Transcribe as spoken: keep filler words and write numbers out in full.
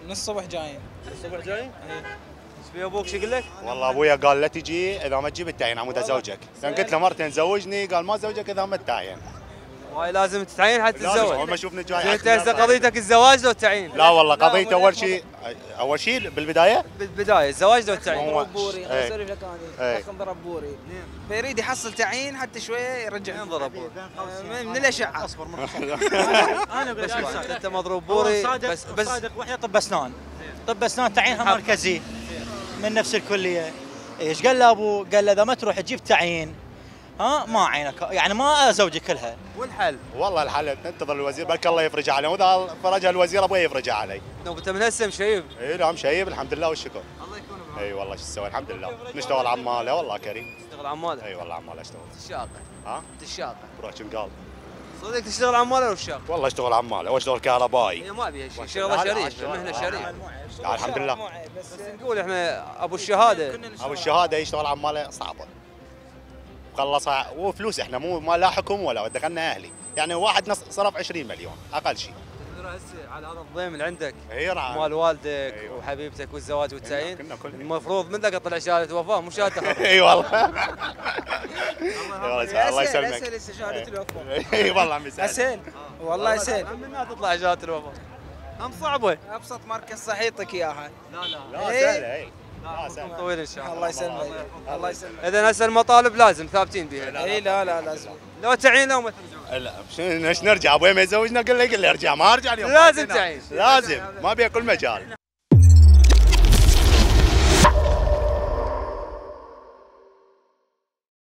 من الصبح جايين. الصبح جايين؟ ايه. ايش في ابوك شو يقول لك؟ والله ابويا قال لا تجي اذا ما تجيب التعيين عمود ازوجك، لان قلت له مرتين زوجني قال ما ازوجك اذا ما تتعين. هاي لازم تتعين حتى لازم تتزوج. اول ما شوفني جاي انت هسه قضيتك الزواج لو التعيين؟ لا والله قضيت اول شيء اول شيء بالبدايه بالبدايه الزواج لو التعيين. هو- بوري إيه. اسولف لك إيه. انا اخ ضرب بوري فيريد يحصل تعيين حتى شويه يرجع وين ضرب بوري؟ من من الاشعه. اصبر انا اقول لك اسمع انت مضروب هو بوري صادق بس بس صادق وحده طب اسنان طب اسنان تعيينها مركزي من نفس الكليه. ايش قال له ابوه؟ قال له اذا ما تروح تجيب تعيين ها ما اعينك يعني ما ازوجك كلها. والحل؟ والله الحل ننتظر الوزير بلك الله يفرج عليه، واذا فرجها الوزير ابوي يفرجها علي. لو انت من هسه مشيب. اي نعم شيب الحمد لله والشكر. الله يكون بعونك. اي والله شو تسوي الحمد لله نشتغل عماله والله كريم. تشتغل عماله؟ اي والله عماله اشتغل. الشاقه. ها؟ الشاقه. بروح قال صدق تشتغل عماله ولا الشاقه؟ والله اشتغل عماله واشتغل كهربائي. هي ما ابيها شيء، لا، شغله لا، شريف، أشتغل. مهنه آه. شريف. لا، الحمد لله. بس بس نقول احنا ابو الشهاده. ابو الشهاده يشتغل عماله صعبه. وخلصها وفلوس احنا مو ما لا حكم ولا دخلنا اهلي، يعني واحد نص صرف عشرين مليون اقل شيء. تقدر هسه على هذا الضيم اللي عندك اي نعم. مال والدك أيوة. وحبيبتك والزواج والتعيين كنا كلنا. المفروض منك اطلع شهاده وفاه مو شهاده تخرج. اي والله. الله اسهل يسلمك. اسهل شهاده الوفاه. اي والله عم يسلمك. اسهل والله اسهل. منها تطلع شهاده الوفاه. ام صعبه. ابسط مركز صحي يعطيك اياها. لا لا لا إيه. سهله اي. لا سهله. طويل ان شاء الله الله. يسلمك الله يسلمك. اذا هسه المطالب لازم ثابتين بها. اي لا لا لازم. لو تعيين لو ما ترجعون. لا شنو ايش نرجع ابوي ما يزوجنا قال لي قال لي ارجع ما ارجع اليوم. لازم تعيش. لازم ما ابي كل مجال.